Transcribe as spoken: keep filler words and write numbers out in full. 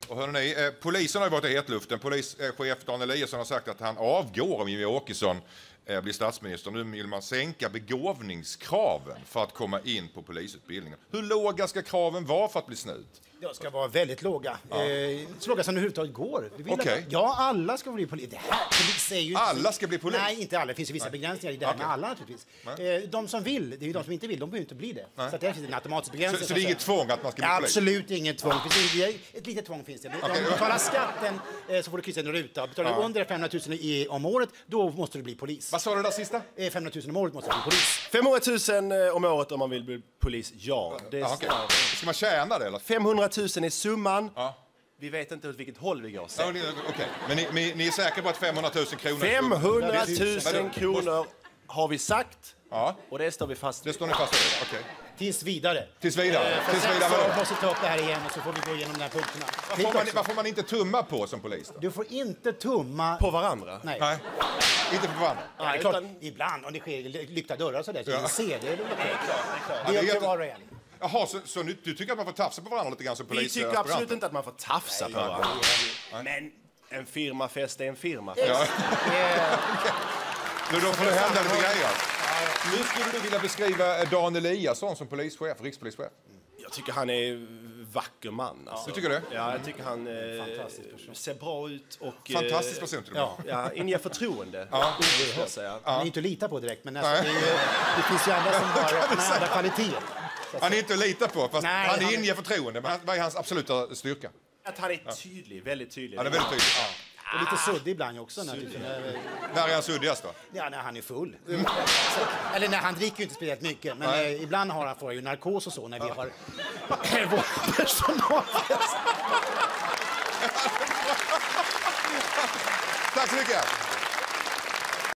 Och hörni, eh, polisen har ju varit i hetluften. Polischef Dan Eliasson har sagt att han avgår om Jimmie Åkesson eh, blir statsminister. Nu vill man sänka begåvningskraven för att komma in på polisutbildningen. Hur låga ska kraven vara för att bli snut? De ska vara väldigt låga. Ja. Eh, så låga som det överhuvudtaget går. Vi vill okay. att, ja, alla ska bli polis. Det här, polis är ju alla ska bli polis? Nej, inte alla. Det finns ju vissa Nej. begränsningar i det här okay. med alla naturligtvis. Eh, de som vill, det är ju de som inte vill, de behöver inte bli det. Nej. Så det finns en automatisk begränsning. Så, så det är inget tvång att man ska bli ja, polis? Absolut inget tvång. Ett litet tvång finns det. Okay. Om du betalar skatten eh, så får du kryssa en ruta. Betalar du ja. under femhundratusen i, om året, då måste du bli polis. Vad sa du där sista? Eh, femhundratusen om året måste du bli polis. femhundratusen om året om man vill bli polis, ja. Det ah, okay. Ska man tjäna det eller? femhundratusen är summan. Ja. Vi vet inte åt vilket håll vi går. Ja, okay. Men ni, ni, ni är säkra på att femhundratusen kronor... femhundratusen kronor har vi sagt. Ja. Och det står vi fast vid. Det står ni fast vid, okej. Okay. Tills vidare. Tills vidare. Eh, Tills vidare så måste vi ta upp det här igen och så får vi gå igenom de här punkterna. Vad får, man, vad får man inte tumma på som polis då? Du får inte tumma... På varandra? Nej. Nej. Inte på varandra? Ja, det är klart, utan... ibland om det sker lyckta dörrar så där så ja. vi ser det. Det är klart. Det är upp till var och en. Jaha, så, så nu, du tycker att man får tafsa på varandra lite grann som polis? Vi tycker absolut inte att man får tafsa Nej, på varandra. Ja. Men en firmafest är en firma. Ja. Ja. Nu då får det hända lite grejer. Nu skulle du vilja beskriva Dan Eliasson som polischef, rikspolischef. Jag tycker han är vacker man. Alltså. Du tycker det? Ja, jag tycker han eh, ser bra ut. Och, Fantastisk person till ja, ja, inger förtroende. Ja. Ja. Han är inte att lita på direkt, men alltså, det, är, det finns ju andra som har andra kvaliteter. Han är inte att lita på, fast Nej, han han... inger förtroende. Men vad är hans absoluta styrka? Att han är tydlig, väldigt tydlig. Han är väldigt tydlig. Ja. Och lite suddig ibland också. När är han suddigast då? Ja, när han är full. Mm. Eller när han dricker ju inte speciellt mycket. Men eh, ibland har han får ju narkos och så när vi har vår personalfest. Tack så mycket.